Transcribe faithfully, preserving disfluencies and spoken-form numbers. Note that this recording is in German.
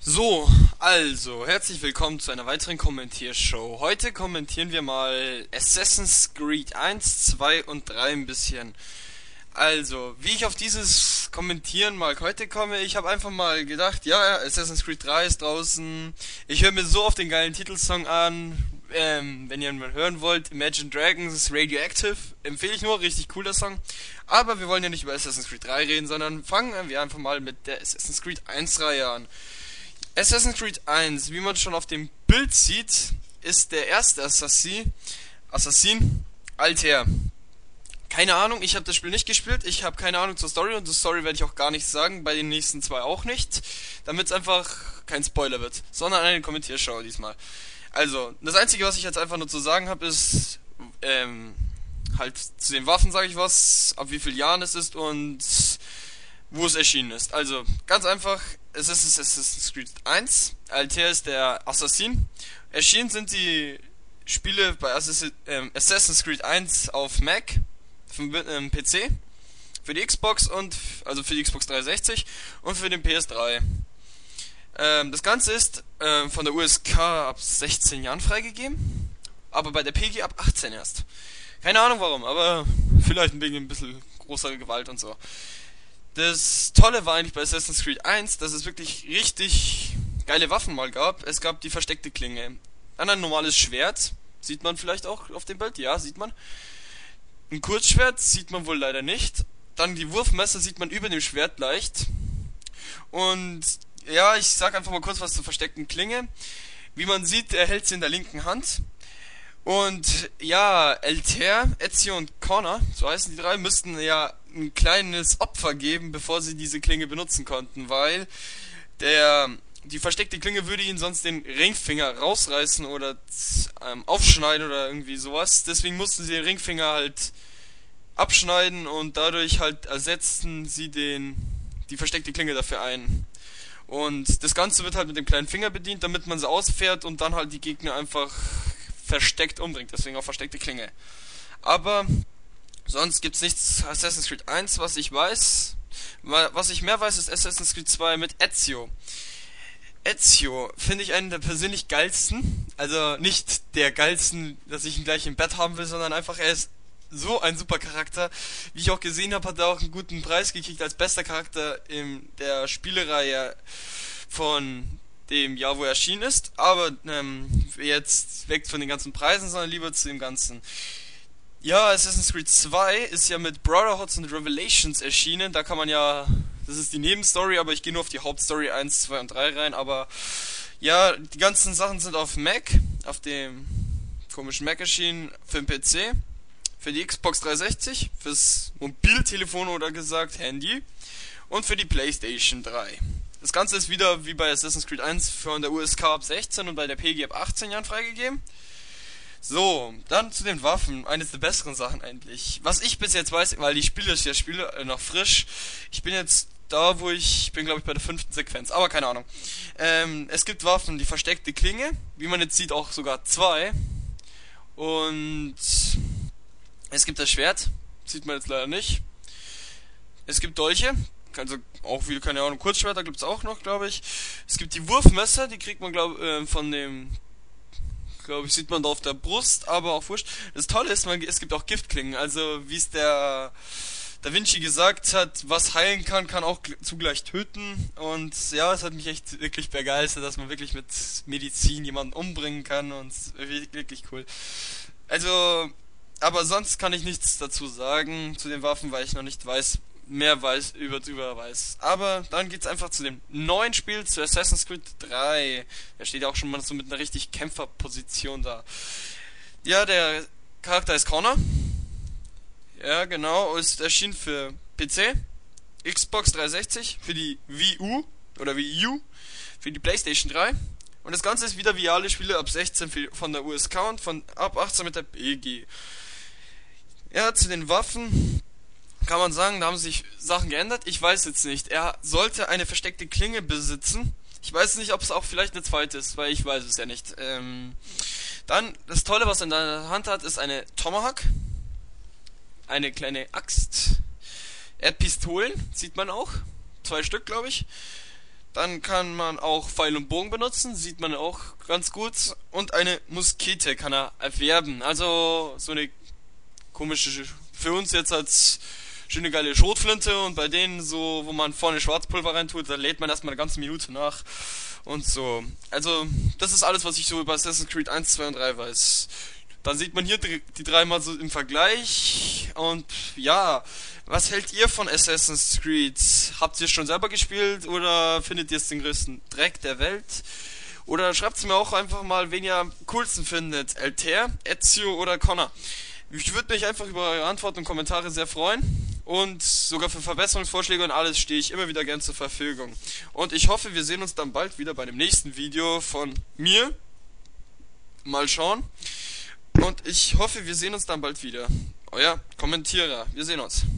So, also, herzlich willkommen zu einer weiteren Kommentiershow. Heute kommentieren wir mal Assassin's Creed eins, zwei und drei ein bisschen. Also, wie ich auf dieses Kommentieren mal heute komme, ich habe einfach mal gedacht, ja, Assassin's Creed drei ist draußen. Ich höre mir so oft den geilen Titelsong an. Ähm, wenn ihr mal hören wollt, Imagine Dragons Radioactive, empfehle ich nur, richtig cooler Song. Aber wir wollen ja nicht über Assassin's Creed drei reden, sondern fangen wir einfach mal mit der Assassin's Creed eins Reihe an. Assassin's Creed eins, wie man schon auf dem Bild sieht, ist der erste Assassin, Assassin Altair. Keine Ahnung, ich habe das Spiel nicht gespielt, ich habe keine Ahnung zur Story und zur Story werde ich auch gar nicht sagen, bei den nächsten zwei auch nicht, damit es einfach kein Spoiler wird, sondern eine Kommentierschau diesmal. Also, das Einzige, was ich jetzt einfach nur zu sagen habe, ist, ähm, halt zu den Waffen sage ich was, ab wie vielen Jahren es ist und wo es erschienen ist. Also, ganz einfach, es ist Assassin's Creed eins, Altair ist der Assassin. Erschienen sind die Spiele bei Assassin, ähm, Assassin's Creed eins auf Mac, für den ähm, P C, für die Xbox und, also für die Xbox dreihundertsechzig und für den P S drei. Ähm, das Ganze ist ähm, von der U S K ab sechzehn Jahren freigegeben, aber bei der P G ab achtzehn erst. Keine Ahnung warum, aber vielleicht wegen ein bisschen großer Gewalt und so. Das Tolle war eigentlich bei Assassin's Creed eins, dass es wirklich richtig geile Waffen mal gab. Es gab die versteckte Klinge, dann ein normales Schwert, sieht man vielleicht auch auf dem Bild, ja, sieht man. Ein Kurzschwert sieht man wohl leider nicht. Dann die Wurfmesser sieht man über dem Schwert leicht. Und ja, ich sag einfach mal kurz was zur versteckten Klinge. Wie man sieht, er hält sie in der linken Hand. Und ja, Altair, Ezio und Connor, so heißen die drei, müssten ja ein kleines Opfer geben, bevor sie diese Klinge benutzen konnten, weil der die versteckte Klinge würde ihnen sonst den Ringfinger rausreißen oder ähm, aufschneiden oder irgendwie sowas. Deswegen mussten sie den Ringfinger halt abschneiden und dadurch halt ersetzten sie den die versteckte Klinge dafür ein. Und das Ganze wird halt mit dem kleinen Finger bedient, damit man sie ausfährt und dann halt die Gegner einfach versteckt umbringt, deswegen auch versteckte Klinge. Aber sonst gibt's nichts Assassin's Creed eins, was ich weiß. Was ich mehr weiß, ist Assassin's Creed zwei mit Ezio. Ezio finde ich einen der persönlich geilsten, also nicht der geilsten, dass ich ihn gleich im Bett haben will, sondern einfach er ist so ein super Charakter. Wie ich auch gesehen habe, hat er auch einen guten Preis gekriegt als bester Charakter in der Spielereihe von dem Jahr, wo er erschienen ist, aber ähm, jetzt weg von den ganzen Preisen, sondern lieber zu dem Ganzen. Ja, Assassin's Creed zwei ist ja mit Brotherhoods und Revelations erschienen, da kann man ja, das ist die Nebenstory, aber ich gehe nur auf die Hauptstory eins, zwei und drei rein, aber ja, die ganzen Sachen sind auf Mac, auf dem komischen Mac erschienen, für den P C, für die Xbox dreihundertsechzig, fürs Mobiltelefon oder gesagt Handy und für die PlayStation drei. Das Ganze ist wieder wie bei Assassin's Creed eins von der U S K ab sechzehn und bei der P G ab achtzehn Jahren freigegeben. So, dann zu den Waffen, eines der besseren Sachen eigentlich. Was ich bis jetzt weiß, weil die Spiele ist ja Spiele äh, noch frisch. Ich bin jetzt da, wo ich, ich bin glaube ich bei der fünften Sequenz, aber keine Ahnung. Ähm, es gibt Waffen, die versteckte Klinge, wie man jetzt sieht auch sogar zwei. Und es gibt das Schwert, sieht man jetzt leider nicht. Es gibt Dolche. Also auch wieder, keine Ahnung, Kurzschwerter gibt's auch noch, glaube ich. Es gibt die Wurfmesser, die kriegt man, glaube äh, von dem, glaube ich, sieht man da auf der Brust, aber auch wurscht. Das Tolle ist, man, es gibt auch Giftklingen, also wie es der Da Vinci gesagt hat, was heilen kann, kann auch zugleich töten. Und ja, es hat mich echt wirklich begeistert, dass man wirklich mit Medizin jemanden umbringen kann und wirklich cool. Also, aber sonst kann ich nichts dazu sagen zu den Waffen, weil ich noch nicht weiß, mehr weiß, über drüber weiß. Aber dann geht's einfach zu dem neuen Spiel, zu Assassin's Creed drei. Da steht ja auch schon mal so mit einer richtig Kämpferposition da. Ja, der Charakter ist Connor. Ja, genau, ist erschienen für P C, Xbox dreihundertsechzig, für die Wii U oder Wii U, für die PlayStation drei. Und das Ganze ist wieder wie alle Spiele ab sechzehn für, von der U S K und von ab achtzehn mit der P G. Ja, zu den Waffen kann man sagen, da haben sich Sachen geändert. Ich weiß jetzt nicht. Er sollte eine versteckte Klinge besitzen. Ich weiß nicht, ob es auch vielleicht eine zweite ist, weil ich weiß es ja nicht. Ähm, dann, das Tolle, was er in der Hand hat, ist eine Tomahawk. Eine kleine Axt. Er hat Pistolen, sieht man auch. Zwei Stück, glaube ich. Dann kann man auch Pfeil und Bogen benutzen, sieht man auch ganz gut. Und eine Muskete kann er erwerben. Also so eine komische, für uns jetzt als schöne geile Schrotflinte, und bei denen so, wo man vorne Schwarzpulver reintut, da lädt man erstmal eine ganze Minute nach. Und so. Also, das ist alles, was ich so über Assassin's Creed eins, zwei und drei weiß. Dann sieht man hier die, die dreimal so im Vergleich. Und ja, was hält ihr von Assassin's Creed? Habt ihr es schon selber gespielt oder findet ihr es den größten Dreck der Welt? Oder schreibt es mir auch einfach mal, wen ihr am coolsten findet. Altair, Ezio oder Connor. Ich würde mich einfach über eure Antworten und Kommentare sehr freuen. Und sogar für Verbesserungsvorschläge und alles stehe ich immer wieder gern zur Verfügung. Und ich hoffe, wir sehen uns dann bald wieder bei dem nächsten Video von mir. Mal schauen. Und ich hoffe, wir sehen uns dann bald wieder. Euer Kommentierer. Wir sehen uns.